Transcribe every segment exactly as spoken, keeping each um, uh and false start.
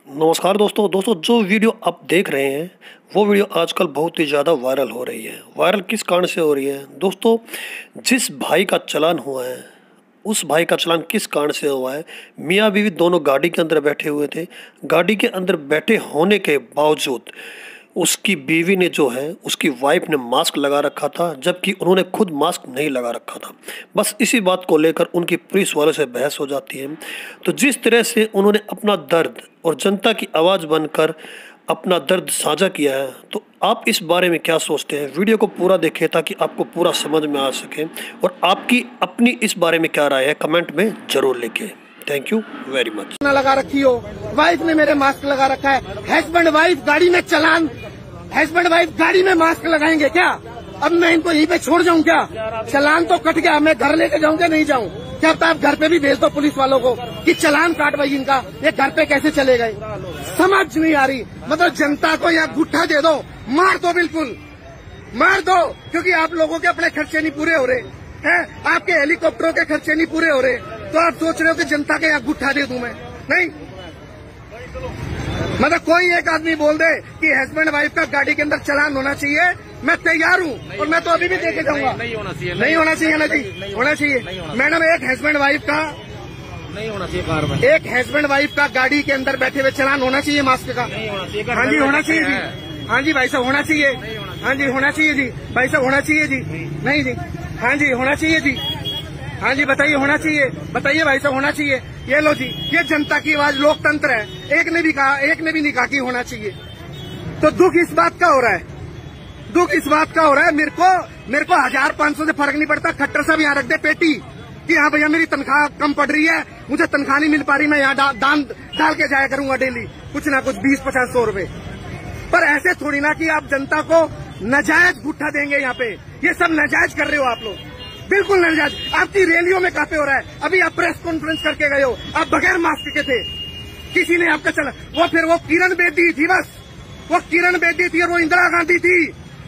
नमस्कार दोस्तों दोस्तों जो वीडियो आप देख रहे हैं वो वीडियो आजकल बहुत ही ज़्यादा वायरल हो रही है। वायरल किस कारण से हो रही है दोस्तों? जिस भाई का चालान हुआ है उस भाई का चालान किस कारण से हुआ है? मियाँ बीवी दोनों गाड़ी के अंदर बैठे हुए थे। गाड़ी के अंदर बैठे होने के बावजूद उसकी बीवी ने जो है उसकी वाइफ ने मास्क लगा रखा था, जबकि उन्होंने खुद मास्क नहीं लगा रखा था। बस इसी बात को लेकर उनकी पुलिस वालों से बहस हो जाती है। तो जिस तरह से उन्होंने अपना दर्द और जनता की आवाज़ बनकर अपना दर्द साझा किया है, तो आप इस बारे में क्या सोचते हैं? वीडियो को पूरा देखें ताकि आपको पूरा समझ में आ सके, और आपकी अपनी इस बारे में क्या राय है कमेंट में जरूर लिखें। Thank you very much. लगा रखी हो, वाइफ ने मेरे मास्क लगा रखा है। हस्बैंड वाइफ गाड़ी में चलान, हस्बैंड वाइफ गाड़ी में मास्क लगाएंगे क्या? अब मैं इनको यहीं पे छोड़ जाऊं क्या? चलान तो कट गया, मैं घर लेके जाऊं क्या नहीं जाऊं? क्या पता आप घर पे भी भेज दो पुलिस वालों को कि चलान काट भाई इनका, ये घर पे कैसे चले गए? समझ नहीं आ रही। मतलब जनता को यहाँ गुट्ठा दे दो, मार दो, बिल्कुल मार दो, क्योंकि आप लोगों के अपने खर्चे नहीं पूरे हो रहे हैं, आपके हेलीकॉप्टरों के खर्चे नहीं पूरे हो रहे, तो आप सोच रहे हो कि जनता के यहाँ गुट्ठा दे दूं मैं? नहीं। मतलब कोई एक आदमी बोल दे कि हस्बैंड वाइफ का गाड़ी के अंदर चलान होना चाहिए, मैं तैयार हूँ, और मैं तो अभी भी देके जाऊंगा। नहीं होना चाहिए, नहीं होना चाहिए ना जी, होना चाहिए मैडम। एक हस्बैंड वाइफ का नहीं होना चाहिए कार में, एक हस्बैंड वाइफ का गाड़ी के अंदर बैठे हुए चलान होना चाहिए मास्क का। नहीं होना चाहिए। हाँ जी होना चाहिए जी, हाँ जी भाई साहब होना चाहिए, हाँ जी होना चाहिए जी भाई साहब, होना चाहिए जी। नहीं जी, हाँ जी होना चाहिए जी, हाँ जी बताइए होना चाहिए, बताइए भाई साहब होना चाहिए। ये लो जी, ये जनता की आवाज, लोकतंत्र है। एक ने भी कहा, एक ने भी नहीं कहा कि होना चाहिए। तो दुख इस बात का हो रहा है, दुख इस बात का हो रहा है मेरे को मेरे को हजार पांच सौ से फर्क नहीं पड़ता। खट्टर साहब यहाँ रख दे पेटी कि हाँ भैया मेरी तनख्वाह कम पड़ रही है, मुझे तनख्वाह नहीं मिल पा रही, मैं यहाँ डा, दान डाल के जाया करूंगा डेली कुछ ना कुछ बीस पचास सौ रूपये। पर ऐसे थोड़ी ना कि आप जनता को नाजायज गुट्ठा देंगे। यहाँ पे ये सब नाजायज कर रहे हो आप लोग, बिल्कुल नाजायज। आपकी रैलियों में काफे हो रहा है। अभी आप प्रेस कॉन्फ्रेंस करके गए हो, आप बगैर मास्क के थे, किसी ने आपका चला वो फिर वो किरण बेदी थी, बस वो किरण बेदी थी और वो इंदिरा गांधी थी।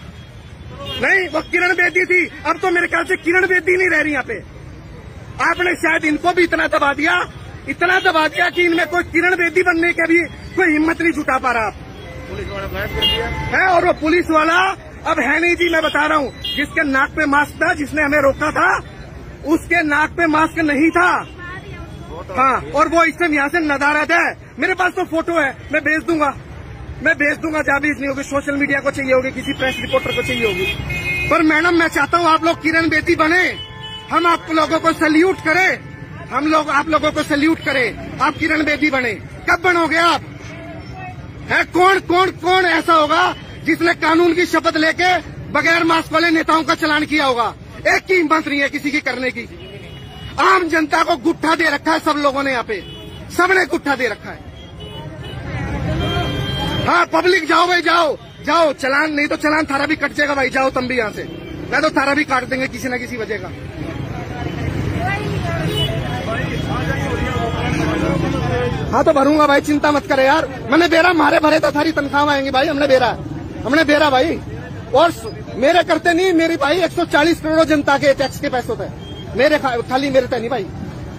नहीं, वो किरण बेदी थी। अब तो मेरे ख्याल से किरण बेदी नहीं रह रही यहाँ पे। आपने शायद इनको भी इतना दबा दिया, इतना दबा दिया कि इनमें कोई किरण बेदी बनने के भी कोई हिम्मत नहीं जुटा पा रहा आप। पुलिस वाला गायब कर दिया है, और वो पुलिस वाला अब है नहीं जी। मैं बता रहा हूँ, जिसके नाक पे मास्क था, जिसने हमें रोका था, उसके नाक पे मास्क नहीं था। हाँ, और वो इस टाइम यहाँ से नदारद है। मेरे पास तो फोटो है, मैं भेज दूंगा, मैं भेज दूंगा। जहाँ भी नहीं होगी, सोशल मीडिया को चाहिए होगी, किसी प्रेस रिपोर्टर को चाहिए होगी। पर मैडम मैं चाहता हूँ आप लोग किरण बेदी बने, हम आप लोगों को सल्यूट करें, हम लोग आप लोगों को सल्यूट करें। आप किरण बेदी बने, कब बनोगे आप? है कौन कौन कौन ऐसा होगा जिसने कानून की शपथ लेके बगैर मास्क वाले नेताओं का चलान किया होगा? एक की हिम्मत नहीं है किसी की करने की। आम जनता को गुट्ठा दे रखा है सब लोगों ने, यहाँ पे सबने गुट्ठा दे रखा है। हाँ पब्लिक जाओ भाई, जाओ जाओ, चलान नहीं तो चलान थारा भी कट जाएगा भाई, जाओ तुम भी यहाँ से, मैं तो थारा भी काट देंगे किसी न किसी वजह का। हाँ तो भरूंगा भाई, चिंता मत करे यार। मैंने बेरा मारे भरे तो थारी तनख्वाह आएंगी भाई, हमने बेरा हमने बेरा भाई। और मेरे करते नहीं, मेरी भाई एक सौ चालीस करोड़ जनता के टैक्स के पैसों थे मेरे, खाली मेरे थे नहीं भाई,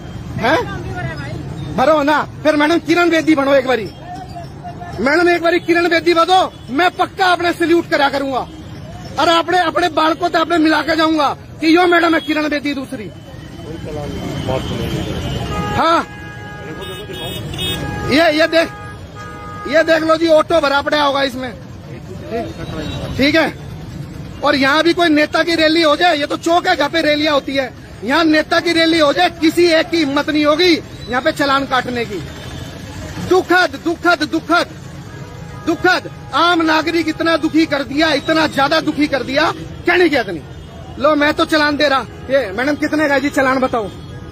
हैं भरो ना। फिर मैडम किरण बेदी बनो एक बारी, मैडम एक बारी किरण बेदी बनो, मैं पक्का अपने सल्यूट करा करूंगा, और अपने अपने बालकों से अपने मिला के जाऊंगा कि यो मैडम है किरण बेदी दूसरी। हाँ ये ये देख ये देख लो जी, ऑटो भरा पड़ा होगा इसमें, ठीक है। और यहाँ भी कोई नेता की रैली हो जाए, ये तो चौक है जहाँ पे रैलियां होती है, यहाँ नेता की रैली हो जाए, किसी एक की हिम्मत नहीं होगी यहाँ पे चलान काटने की। दुखद दुखद दुखद दुखद। आम नागरिक इतना दुखी कर दिया, इतना ज्यादा दुखी कर दिया, क्या नहीं किया इतनी। लो मैं तो चलान दे रहा। ये मैडम कितने का जी चलान बताओ?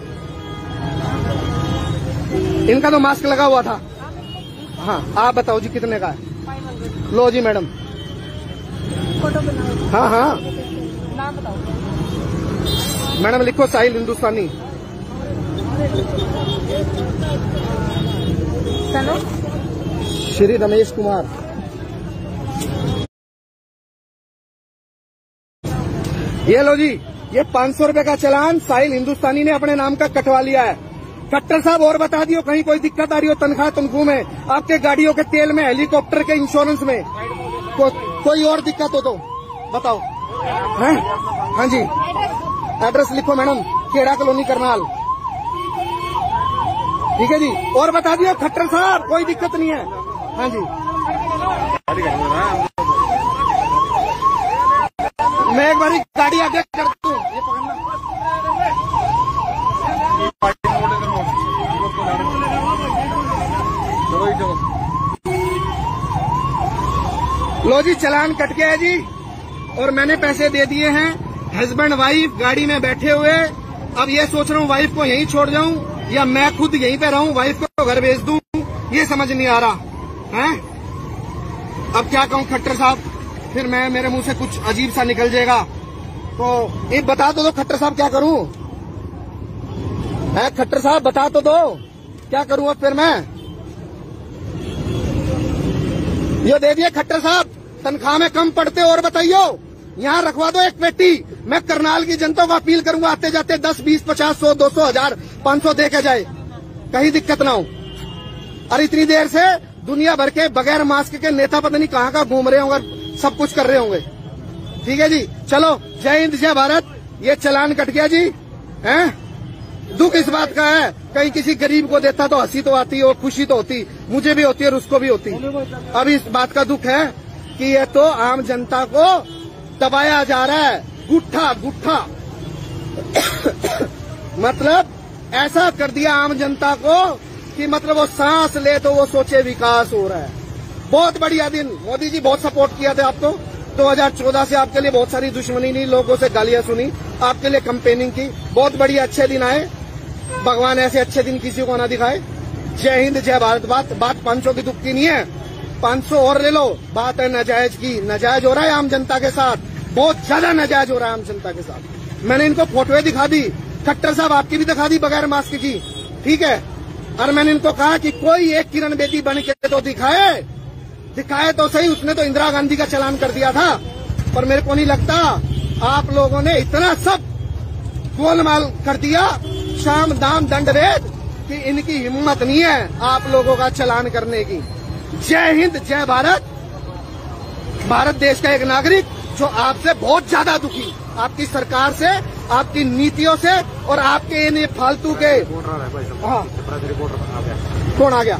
इनका तो मास्क लगा हुआ था। हाँ आप बताओ जी कितने का है? लो जी मैडम, हाँ हाँ नाम बताओ मैडम, लिखो साहिल हिंदुस्तानी। चलो श्री रमेश कुमार। ये लो जी, ये पाँच सौ रूपये का चालान साहिल हिंदुस्तानी ने अपने नाम का कटवा लिया है। खट्टर साहब और बता दियो कहीं कोई दिक्कत आ रही हो तनख्वाह तनख्वाह में, आपके गाड़ियों के तेल में, हेलीकॉप्टर के इंश्योरेंस में, को, कोई और दिक्कत हो तो बताओ। हैं? हाँ जी, एड्रेस लिखो मैडम, खेड़ा कॉलोनी करनाल। ठीक है जी, और बता दियो खट्टर साहब कोई दिक्कत नहीं है। हाँ जी, मैं एक बार गाड़ी आगे कर दूं, ये पकड़ना। लो जी, चलान कट गया है जी, और मैंने पैसे दे दिए हैं। हस्बैंड वाइफ गाड़ी में बैठे हुए, अब ये सोच रहा हूँ वाइफ को यहीं छोड़ जाऊं या मैं खुद यहीं पे रहूं, वाइफ को घर भेज दूं, ये समझ नहीं आ रहा है। अब क्या कहूं खट्टर साहब, फिर मैं मेरे मुंह से कुछ अजीब सा निकल जाएगा, तो ये बता तो दो खट्टर साहब क्या करूं। है खट्टर साहब बता तो दो क्या करूं अब फिर मैं। ये दे दिए खट्टर साहब, तनख्वाह में कम पड़ते और बताइयो, यहाँ रखवा दो एक पेटी। मैं करनाल की जनता को अपील करूंगा, आते जाते दस बीस पचास सौ दो सौ हजार पांच सौ दे के जाए, कहीं दिक्कत ना हो। और इतनी देर से दुनिया भर के बगैर मास्क के नेता पता नहीं कहाँ कहाँ घूम रहे होंगे, सब कुछ कर रहे होंगे। ठीक है जी, चलो जय हिंद जय भारत। ये चलान कट गया जी। हैं? दुख इस बात का है, कहीं किसी गरीब को देता तो हंसी तो आती और खुशी तो होती, मुझे भी होती और उसको भी होती। अब इस बात का दुख है कि ये तो आम जनता को दबाया जा रहा है, गुट्ठा गुट्ठा मतलब ऐसा कर दिया आम जनता को कि मतलब वो सांस ले तो वो सोचे विकास हो रहा है। बहुत बढ़िया दिन, मोदी जी बहुत सपोर्ट किया था आपको। दो हज़ार चौदह से आपके लिए बहुत सारी दुश्मनी नहीं, लोगों से गालियां सुनी, आपके लिए कैंपेनिंग की, बहुत बढ़िया अच्छे दिन आए। भगवान ऐसे अच्छे दिन किसी को ना दिखाए। जय हिंद जय भारत। बात बात पाँच सौ की दुख की नहीं है, पाँच सौ और ले लो। बात है नजायज की, नजायज हो रहा है आम जनता के साथ, बहुत ज्यादा नजायज हो रहा है आम जनता के साथ। मैंने इनको फोटोएं दिखा दी, खट्टर साहब आपकी भी दिखा दी बगैर मास्क की, ठीक है। और मैंने इनको कहा कि कोई एक किरण बेदी बन के तो दिखाए, दिखाए तो सही। उसने तो इंदिरा गांधी का चलान कर दिया था, पर मेरे को नहीं लगता आप लोगों ने इतना सब गोलमाल कर दिया, शाम दाम दंड भेद, कि इनकी हिम्मत नहीं है आप लोगों का चलान करने की। जय हिंद जय भारत। भारत देश का एक नागरिक जो आपसे बहुत ज्यादा दुखी, आपकी सरकार से, आपकी नीतियों से और आपके इन फालतू के। हाँ, कौन आ गया?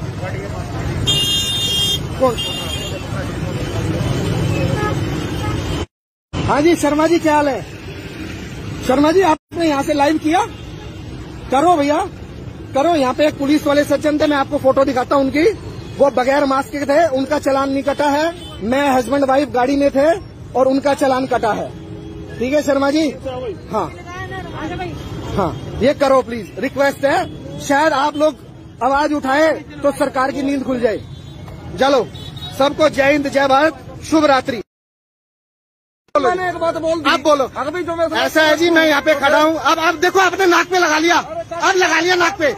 कौन? हाँ जी शर्मा जी, क्या हाल है? शर्मा जी आपने यहाँ से लाइव किया, करो भैया करो। यहाँ पे एक पुलिस वाले सज्जन थे, मैं आपको फोटो दिखाता हूँ उनकी, वो बगैर मास्क के थे, उनका चालान नहीं कटा है। मैं हस्बैंड वाइफ गाड़ी में थे और उनका चालान कटा है। ठीक है शर्मा जी? हाँ हाँ, ये करो प्लीज, रिक्वेस्ट है। शायद आप लोग आवाज उठाए तो सरकार की नींद खुल जाए। चलो सबको जय हिंद जय भारत, शुभ रात्रि। मैंने एक बात बोल दी, आप बोलो। अभी जो मैं ऐसा है जी, मैं यहाँ पे खड़ा हूँ। अब आप देखो, आपने नाक पे लगा लिया, अब लगा लिया नाक पे।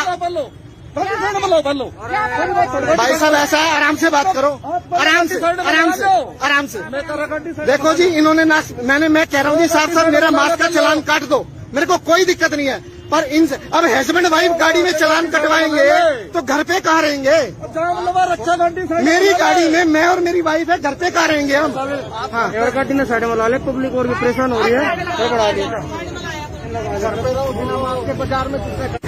भाई साहब ऐसा है, आराम से बात करो, आराम से आराम से आराम से। देखो जी इन्होंने नाक, मैंने मैं कह रहा हूँ जी साहब साहब मेरा मास्क का चालान काट दो, मेरे को कोई दिक्कत नहीं है, पर इन अब हस्बैंड वाइफ गाड़ी में चालान कटवाएंगे तो घर पे कहाँ रहेंगे? मेरी गाड़ी में मैं और मेरी वाइफ है, घर पे कहाँ रहेंगे हम? हाँ, गाड़ी ने साइड में ला ले, पब्लिक और भी परेशान हो रही है। बढ़ा दिया बाजार में।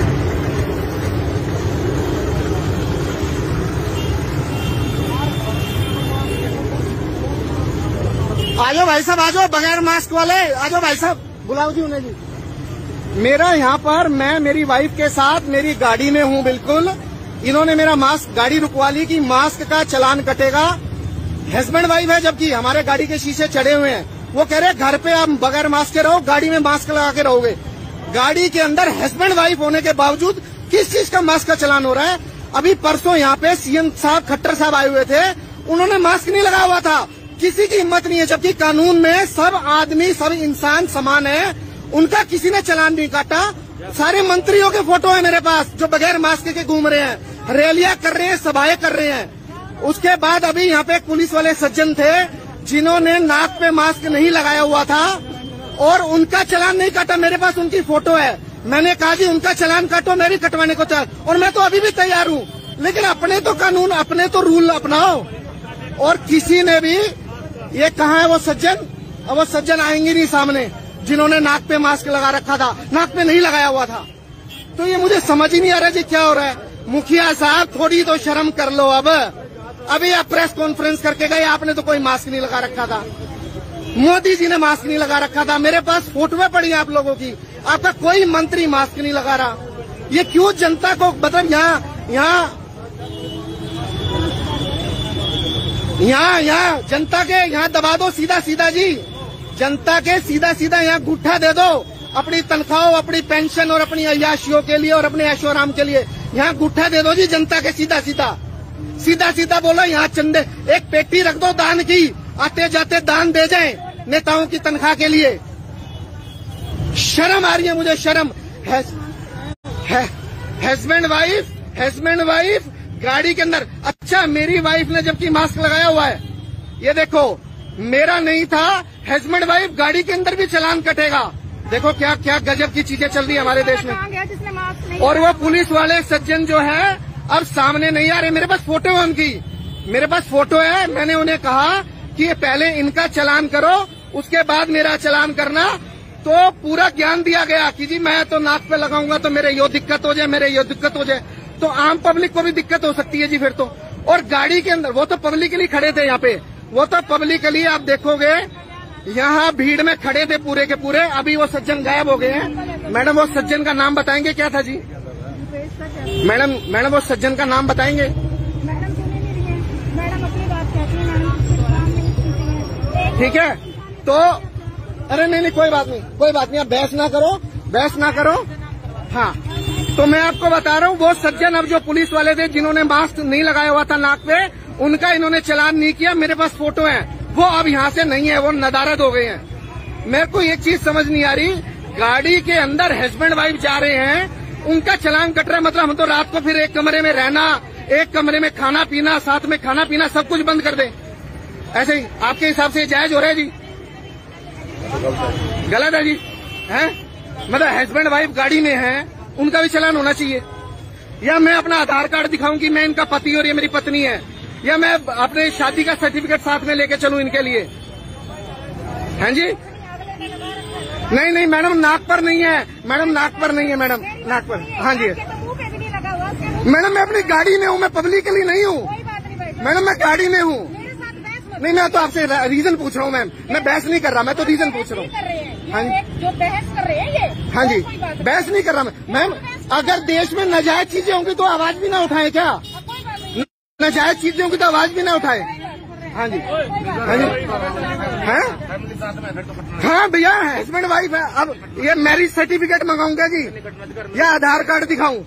आजो भाई साहब, आजो बगैर मास्क वाले, आजो भाई साहब, बुलाओ जी उन्हें जी। मेरा यहाँ पर, मैं मेरी वाइफ के साथ मेरी गाड़ी में हूँ, बिल्कुल इन्होंने मेरा मास्क, गाड़ी रुकवा ली कि मास्क का चालान कटेगा। हस्बैंड वाइफ है, जबकि हमारे गाड़ी के शीशे चढ़े हुए हैं। वो कह रहे घर पे आप बगैर मास्क के रहो, गाड़ी में मास्क लगा के रहोगे। गाड़ी के अंदर हस्बैंड वाइफ होने के बावजूद किस चीज का मास्क का चालान हो रहा है? अभी परसों यहाँ पे सीएम साहब खट्टर साहब आए हुए थे, उन्होंने मास्क नहीं लगाया हुआ था। किसी की हिम्मत नहीं है, जबकि कानून में सब आदमी, सब इंसान समान है, उनका किसी ने चालान नहीं काटा। सारे मंत्रियों के फोटो है मेरे पास जो बगैर मास्क के घूम रहे हैं, रैलियां कर रहे हैं, सभाएं कर रहे हैं। उसके बाद अभी यहाँ पे पुलिस वाले सज्जन थे जिन्होंने नाक पे मास्क नहीं लगाया हुआ था और उनका चालान नहीं काटा, मेरे पास उनकी फोटो है। मैंने कहा जी उनका चालान काटो, मेरी कटवाने को तैयार, और मैं तो अभी भी तैयार हूँ, लेकिन अपने तो कानून, अपने तो रूल अपनाओ। और किसी ने भी, ये कहाँ है वो सज्जन, अब वो सज्जन आएंगे नहीं सामने, जिन्होंने नाक पे मास्क लगा रखा था, नाक पे नहीं लगाया हुआ था। तो ये मुझे समझ ही नहीं आ रहा जी क्या हो रहा है। मुखिया साहब थोड़ी तो शर्म कर लो। अब अभी आप प्रेस कॉन्फ्रेंस करके गए, आपने तो कोई मास्क नहीं लगा रखा था, मोदी जी ने मास्क नहीं लगा रखा था, मेरे पास फोटोएं पड़ी हैं आप लोगों की, आपका कोई मंत्री मास्क नहीं लगा रहा। ये क्यों जनता को, मतलब यहाँ यहाँ यहाँ यहाँ जनता के यहाँ दबा दो सीधा सीधा जी, जनता के सीधा सीधा यहाँ गुट्ठा दे दो अपनी तनख्वाहों, अपनी पेंशन और अपनी अय्याशियों के लिए और अपने ऐशोआराम के लिए। यहाँ गुट्ठा दे दो जी जनता के, सीधा सीधा सीधा सीधा बोलो। यहाँ चंदे एक पेटी रख दो दान की, आते जाते दान दे जाएं नेताओं की तनख्वाह के लिए। शर्म आ रही है मुझे, शर्म। हस्बैंड वाइफ हस्बैंड वाइफ गाड़ी के अंदर। अच्छा, मेरी वाइफ ने जबकि मास्क लगाया हुआ है, ये देखो, मेरा नहीं था, हस्बैंड वाइफ गाड़ी के अंदर भी चालान कटेगा। देखो क्या क्या गजब की चीजें चल रही है हमारे देश में। और वो पुलिस वाले सज्जन जो है अब सामने नहीं आ रहे। मेरे पास फोटो है उनकी, मेरे पास फोटो है। मैंने उन्हें कहा कि ये पहले इनका चालान करो, उसके बाद मेरा चालान करना। तो पूरा ज्ञान दिया गया कि जी मैं तो नाक पे लगाऊंगा तो मेरे यो दिक्कत हो जाए, मेरे यो दिक्कत हो जाए, तो आम पब्लिक को भी दिक्कत हो सकती है जी फिर तो। और गाड़ी के अंदर, वो तो पब्लिकली खड़े थे यहाँ पे, वो तो पब्लिकली आप देखोगे यहाँ भीड़ में खड़े थे पूरे के पूरे। अभी वो सज्जन गायब हो गए हैं। मैडम वो सज्जन का नाम बताएंगे, क्या था जी? मैडम मैडम वो सज्जन का नाम बताएंगे? मैडम सुन नहीं रही है, मैडम अपनी बात कहती है। ठीक है, तो अरे नहीं नहीं कोई बात नहीं, कोई बात नहीं, आप बहस ना करो, बहस ना करो। हाँ, तो मैं आपको बता रहा हूँ, वो सज्जन अब जो पुलिस वाले थे जिन्होंने मास्क नहीं लगाया हुआ था नाक पे, उनका इन्होंने चालान नहीं किया। मेरे पास फोटो है, वो अब यहाँ से नहीं है, वो नदारद हो गए हैं। मेरे को एक चीज समझ नहीं आ रही, गाड़ी के अंदर हस्बैंड वाइफ जा रहे हैं, उनका चालान कट रहा है, मतलब हम तो रात को फिर एक कमरे में रहना, एक कमरे में खाना पीना, साथ में खाना पीना सब कुछ बंद कर दें, ऐसे ही आपके हिसाब से जायज हो रहा है जी? गलत है जी, हैं? मतलब हस्बैंड वाइफ गाड़ी में हैं, उनका भी चालान होना चाहिए। या मैं अपना आधार कार्ड दिखाऊं कि मैं इनका पति और ये मेरी पत्नी है, या मैं अपने शादी का सर्टिफिकेट साथ में लेके चलूं इनके लिए, हैं जी? नहीं नहीं मैडम, नाक पर नहीं है, मैडम नाक पर नहीं है, मैडम नाक पर। हाँ जी मैडम, मैं अपनी गाड़ी में हूँ, मैं पब्लिकली नहीं हूँ मैडम, मैं गाड़ी में हूँ। नहीं, मैं तो आपसे रीजन पूछ रहा हूँ मैम, मैं बहस नहीं कर रहा, मैं तो रीजन पूछ रहा हूँ। हाँ जी, जो बहस कर रहे हैं ये, हाँ जी, बहस नहीं कर रहा मैं मैम। अगर देश में नाजायज चीजें होंगी तो आवाज भी ना उठाए क्या? नाजायज चीजें होंगी तो आवाज भी ना उठाए। हाँ जी, हाँ जी, हैं? हाँ भैया, हस्बैंड वाइफ है। अब ये मैरिज सर्टिफिकेट मंगाऊंगा जी, या आधार कार्ड दिखाऊं?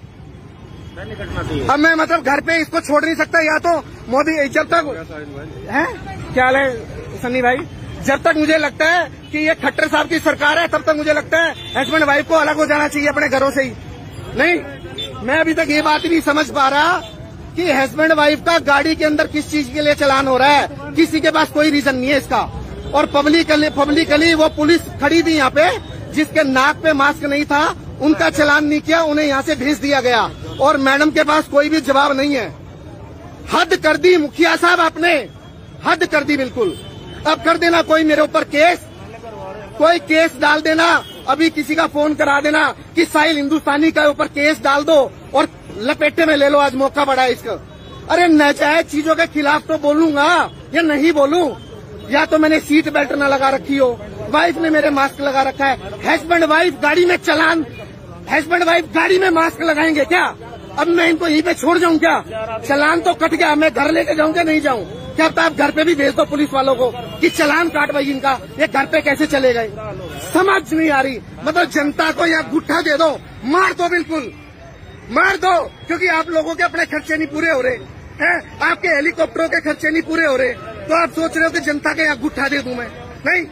अब मैं मतलब घर पे इसको छोड़ नहीं सकता, या तो मोदी जब तक है, क्या हाल है सन्नी भाई, जब तक मुझे लगता है कि ये खट्टर साहब की सरकार है, तब तक मुझे लगता है हस्बैंड वाइफ को अलग हो जाना चाहिए अपने घरों से ही। नहीं, मैं अभी तक ये बात ही नहीं समझ पा रहा कि हस्बैंड वाइफ का गाड़ी के अंदर किस चीज के लिए चालान हो रहा है, किसी के पास कोई रीजन नहीं है इसका। और पब्लिकली पब्लिकली वो पुलिस खड़ी थी यहाँ पे, जिसके नाक पे मास्क नहीं था, उनका चालान नहीं किया, उन्हें यहाँ से भेज दिया गया, और मैडम के पास कोई भी जवाब नहीं है। हद कर दी मुखिया साहब आपने, हद कर दी बिल्कुल। अब कर देना कोई मेरे ऊपर केस, कोई केस डाल देना, अभी किसी का फोन करा देना कि साहिल हिंदुस्तानी का ऊपर केस डाल दो और लपेटे में ले लो, आज मौका बड़ा है इसका। अरे नाजायज चीजों के खिलाफ तो बोलूंगा या नहीं बोलूं? या तो मैंने सीट बेल्ट न लगा रखी हो, वाइफ ने मेरे मास्क लगा रखा है, हस्बैंड वाइफ गाड़ी में चालान, हस्बैंड वाइफ गाड़ी में मास्क लगाएंगे क्या? अब मैं इनको यहीं पे छोड़ जाऊं क्या? चालान तो कट गया, मैं घर लेके जाऊं क्या नहीं जाऊं? क्या आप घर पे भी भेज दो पुलिस वालों को कि चालान काट भाई इनका, ये घर पे कैसे चले गए? समझ नहीं आ रही। मतलब जनता को यहाँ गुट्ठा दे दो, मार दो, बिल्कुल मार दो, क्योंकि आप लोगों के अपने खर्चे नहीं पूरे हो रहे हैं, आपके हेलीकॉप्टरों के खर्चे नहीं पूरे हो रहे, तो आप सोच रहे हो कि जनता के यहाँ गुट्ठा दे दूं मैं? नहीं,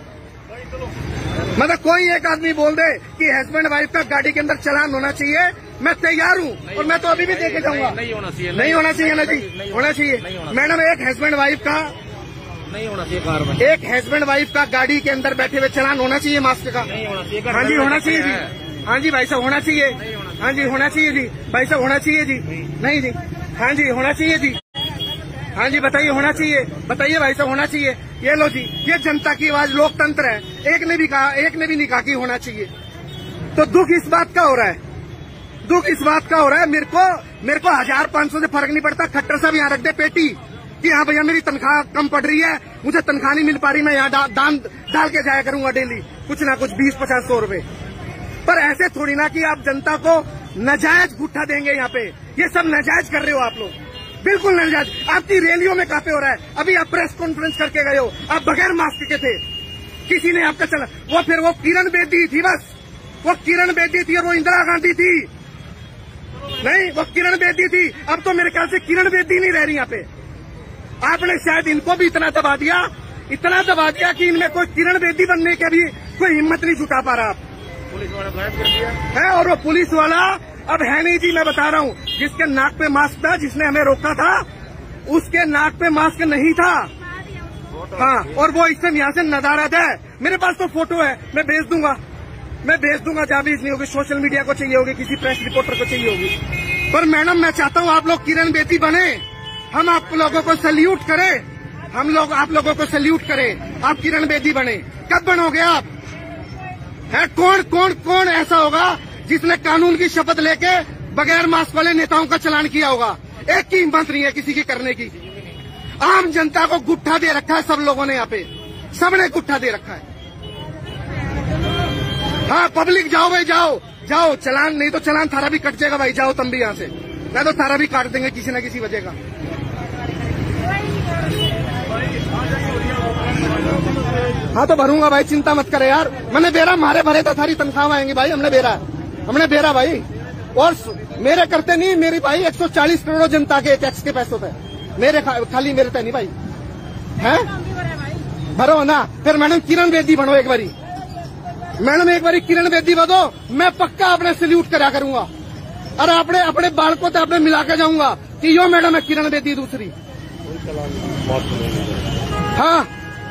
मतलब कोई एक आदमी बोल दे कि हस्बैंड वाइफ का गाड़ी के अंदर चालान होना चाहिए, मैं तैयार हूँ, और मैं तो अभी भी देके जाऊंगा। नहीं होना चाहिए, नहीं होना चाहिए ना जी, होना चाहिए मैडम। एक हस्बैंड वाइफ का नहीं होना चाहिए कार, एक हस्बैंड वाइफ का गाड़ी के अंदर बैठे हुए चालान होना चाहिए मास्क का। नहीं होना चाहिए। हाँ जी, होना चाहिए जी, हाँ जी भाई साहब होना चाहिए। हाँ जी होना चाहिए जी भाई साहब होना चाहिए जी। नहीं जी। हाँ जी होना चाहिए जी। हाँ जी बताइए होना चाहिए। बताइए भाई साहब होना चाहिए। ये लो जी, ये जनता की आवाज लोकतंत्र है। एक ने भी कहा, एक ने भी नहीं कहा कि होना चाहिए। तो दुख इस बात का हो रहा है, दुख इस बात का हो रहा है मेरे को मेरे को हजार पांच सौ से फर्क नहीं पड़ता। खट्टर साहब यहाँ रख दे पेटी कि हाँ भैया मेरी तनख्वाह कम पड़ रही है, मुझे तनख्वाह नहीं मिल पा रही, मैं यहाँ डा, दान डाल के जाया करूंगा डेली कुछ ना कुछ बीस पचास सौ रूपये। पर ऐसे थोड़ी ना कि आप जनता को नाजायज गुट्ठा देंगे। यहाँ पे ये सब नाजायज कर रहे हो आप लोग, बिल्कुल नाजायज। आपकी रैलियों में काफे हो रहा है। अभी आप प्रेस कॉन्फ्रेंस करके गए हो, आप बगैर मास्क के थे, किसी ने आपका चला वो फिर वो किरण बेदी थी, बस वो किरण बेदी थी और वो इंदिरा गांधी थी नहीं, वो किरण बेदी थी। अब तो मेरे ख्याल से किरण बेदी नहीं रह रही यहाँ पे। आपने शायद इनको भी इतना दबा दिया, इतना दबा दिया कि इनमें कोई किरण बेदी बनने के भी कोई हिम्मत नहीं जुटा पा रहा। पुलिस वाला गायब कर दिया है और वो पुलिस वाला अब है नहीं जी। मैं बता रहा हूँ, जिसके नाक पे मास्क था, जिसने हमें रोका था, उसके नाक पे मास्क नहीं था। हाँ, और वो इस समय यहाँ से नदारद है। मेरे पास तो फोटो है, मैं भेज दूंगा, मैं भेज दूंगा। जहाँ भी नहीं होगी, सोशल मीडिया को चाहिए होगी, किसी प्रेस रिपोर्टर को चाहिए होगी। पर मैडम मैं चाहता हूँ आप लोग किरण बेदी बने, हम आप लोगों को सल्यूट करें, हम लोग आप लोगों को सल्यूट करें। आप किरण बेदी बने, कब बनोगे आप? है कौन कौन कौन ऐसा होगा जिसने कानून की शपथ लेके बगैर मास्क वाले नेताओं का चलान किया होगा? एक की हिम्मत नहीं है किसी की करने की। आम जनता को गुट्ठा दे रखा है सब लोगों ने, यहाँ पे सबने गुट्ठा दे रखा है। हाँ पब्लिक जाओ भाई, जाओ जाओ, चलान नहीं तो चलान थारा भी कट जाएगा भाई, जाओ तुम भी यहाँ से, मैं तो थारा भी काट देंगे किसी न किसी वजह का। हाँ तो भरूंगा भाई, चिंता मत करे यार। मैंने बेरा मारे भरे तो थारी तनख्वाह आएंगी भाई, हमने बेरा हमने बेरा भाई। और मेरे करते नहीं, मेरी भाई एक सौ चालीस करोड़ जनता के टैक्स के पैसों पे, मेरे खा, खाली मेरे तो नहीं भाई है। भरो ना फिर मैडम किरण बेदी बनो एक बारी, मैडम एक बारी किरण बेदी बनो, मैं पक्का अपने सल्यूट करा करूंगा। और अपने अपने बालकों से अपने मिला के जाऊंगा कि यो मैडम है किरण बेदी दूसरी। हाँ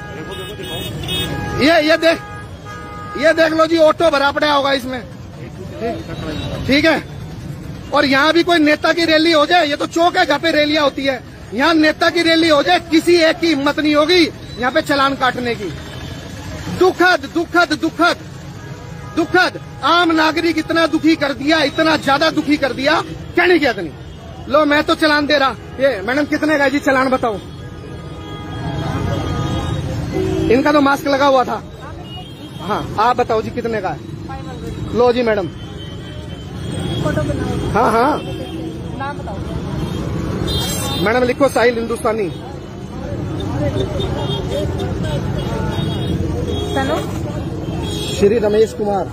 ये ये देख ये देख लो जी, ऑटो भरा पड़ा होगा इसमें, ठीक है। और यहाँ भी कोई नेता की रैली हो जाए, ये तो चौक है जहाँ पे रैलियां होती है, यहाँ नेता की रैली हो जाए, किसी एक की हिम्मत नहीं होगी यहाँ पे चलान काटने की। दुखद दुखद दुखद दुखद आम नागरिक इतना दुखी कर दिया, इतना ज्यादा दुखी कर दिया, कहने की इतनी। लो मैं तो चलान दे रहा। ये मैडम कितने का जी चलान बताओ? इनका तो मास्क लगा हुआ था। हाँ आप बताओ जी कितने का है? लो जी मैडम। हाँ हाँ नाम बताओ मैडम, लिखो साहिल हिंदुस्तानी। श्री रमेश कुमार।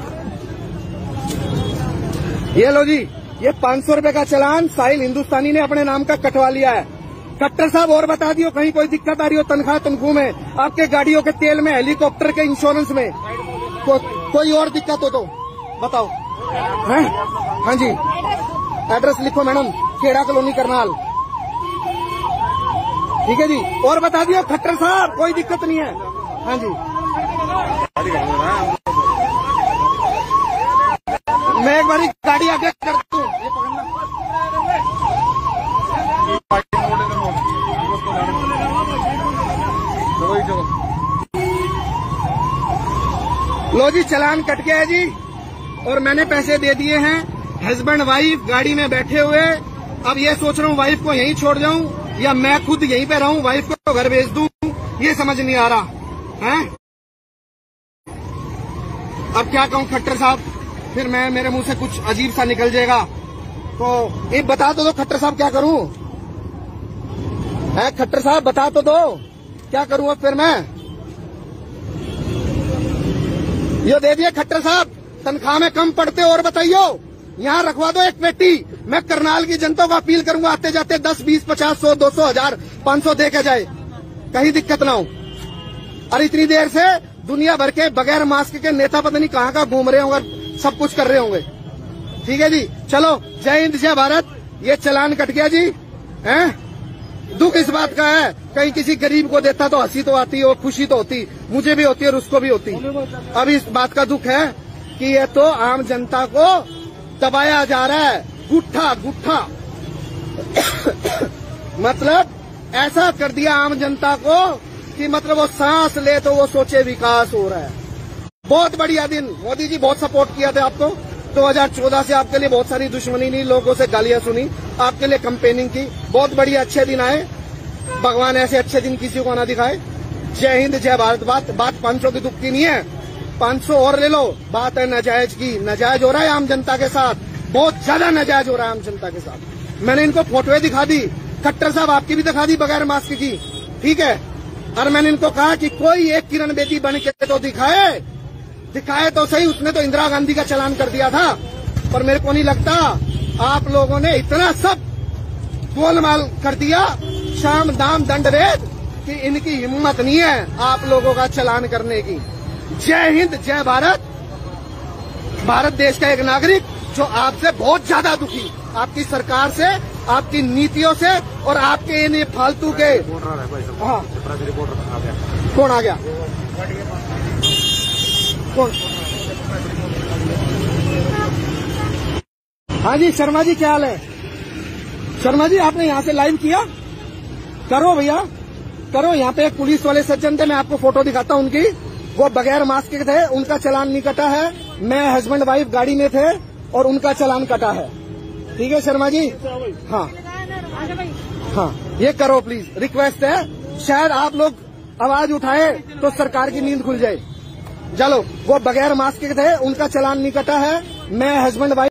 ये लो जी, ये पाँच सौ रूपये का चलान साहिल हिंदुस्तानी ने अपने नाम का कटवा लिया है। खट्टर साहब और बता दियो, कहीं कोई दिक्कत आ रही हो तनख्वाह तनख्वाह में, आपके गाड़ियों के तेल में, हेलीकॉप्टर के इंश्योरेंस में, को, कोई और दिक्कत हो तो बताओ। हैं? हाँ जी एड्रेस लिखो मैडम, खेड़ा कॉलोनी करनाल, ठीक है जी। और बता दियो खट्टर साहब, कोई दिक्कत नहीं है। हाँ जी मैं एक बारी गाड़ी आगे कर दूं, ये पकड़ना। लो जी चलान कट गया है जी, और मैंने पैसे दे दिए हैं। हस्बैंड वाइफ गाड़ी में बैठे हुए, अब ये सोच रहा हूँ वाइफ को यहीं छोड़ जाऊं या मैं खुद यहीं पे रहूं, वाइफ को घर भेज दूं, ये समझ नहीं आ रहा है। अब क्या कहूँ खट्टर साहब, फिर मैं मेरे मुंह से कुछ अजीब सा निकल जाएगा, तो ये बता तो दो खट्टर साहब क्या करूं? है खट्टर साहब बता तो दो क्या करूं अब फिर मैं? ये दे दिए खट्टर साहब, तनख्वाह में कम पड़ते और बताइयो, यहाँ रखवा दो एक पेटी। मैं करनाल की जनता को अपील करूंगा, आते जाते दस बीस पचास सौ दो सौ हजार पाँच सौ दे के जाए, कहीं दिक्कत ना हो। और इतनी देर से दुनिया भर के बगैर मास्क के नेता पता नहीं कहाँ कहाँ घूम रहे होंगे, सब कुछ कर रहे होंगे। ठीक है जी, चलो जय हिंद जय भारत। ये चलान कट गया जी। हैं? दुख इस बात का है, कहीं किसी गरीब को देता तो हंसी तो आती और खुशी तो होती, मुझे भी होती है और उसको भी होती। अब इस बात का दुख है कि ये तो आम जनता को दबाया जा रहा है, गुट्ठा गुट्ठा मतलब ऐसा कर दिया आम जनता को कि मतलब वो सांस ले तो वो सोचे विकास हो रहा है। बहुत बढ़िया दिन, मोदी जी बहुत सपोर्ट किया था आपको। दो हज़ार चौदह से आपके लिए बहुत सारी दुश्मनी नहीं, लोगों से गालियां सुनी, आपके लिए कैंपेनिंग की, बहुत बढ़िया अच्छे दिन आए। भगवान ऐसे अच्छे दिन किसी को ना दिखाए। जय हिंद, जय भारत। बात बात पाँच सौ की दुखती नहीं है, पाँच सौ और ले लो। बात है नाजायज की, नाजायज हो रहा है आम जनता के साथ, बहुत ज्यादा नाजायज हो रहा है आम जनता के साथ। मैंने इनको फोटोएं दिखा दी, खट्टर साहब आपकी भी दिखा दी बगैर मास्क की, ठीक है। और मैंने इनको कहा कि कोई एक किरण बेदी बन के तो दिखाए, दिखाए तो सही। उसने तो इंदिरा गांधी का चलान कर दिया था, पर मेरे को नहीं लगता आप लोगों ने इतना सब गोलमाल कर दिया, शाम दाम दंड भेद, कि इनकी हिम्मत नहीं है आप लोगों का चलान करने की। जय हिंद, जय भारत। भारत देश का एक नागरिक जो आपसे बहुत ज्यादा दुखी, आपकी सरकार से, आपकी नीतियों से और आपके इन फालतू के। हाँ, कौन आ गया? कौन? हाँ जी शर्मा जी, क्या हाल है? शर्मा जी आपने यहाँ से लाइव किया? करो भैया करो। यहाँ पे एक पुलिस वाले सज्जन थे, मैं आपको फोटो दिखाता हूँ उनकी। वो बगैर मास्क के थे, उनका चालान नहीं कटा है। मैं हस्बैंड वाइफ गाड़ी में थे और उनका चालान कटा है। ठीक है शर्मा जी? हाँ हाँ, ये करो प्लीज, रिक्वेस्ट है। शायद आप लोग आवाज उठाए तो सरकार की नींद खुल जाए। चलो, वो बगैर मास्क के थे, उनका चालान नहीं कटा है। मैं हस्बैंड वाइफ